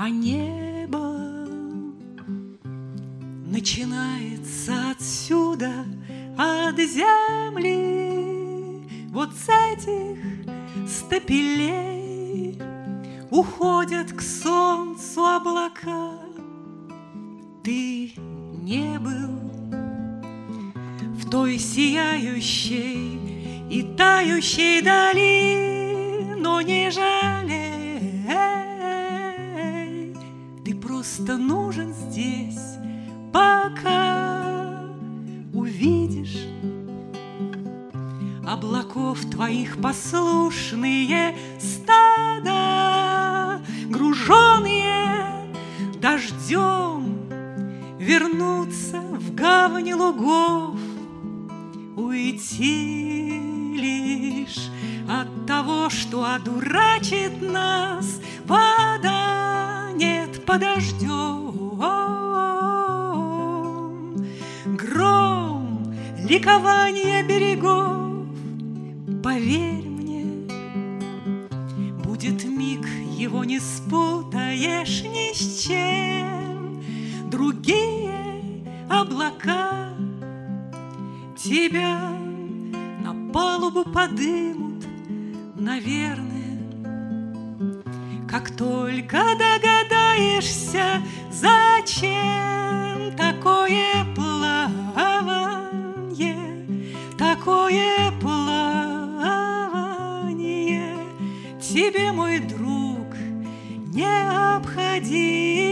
А небо начинается отсюда, от земли, вот с этих стапелей уходят к солнцу облака. Ты не был в той сияющей и тающей дали, но не жалей, ты просто нужен здесь, пока увидишь облаков твоих послушные стада, груженные дождем, вернуться в гавани лугов, уйти лишь от того, что одурачит нас вода, нет, под дождем. Гром, ликование берегов, поверь мне, будет миг, его не спутаешь ни с чем. Другие облака тебя на палубу подымут, наверное. Как только догадаешься, зачем такое плавание, такое плавание тебе, мой друг, необходимо.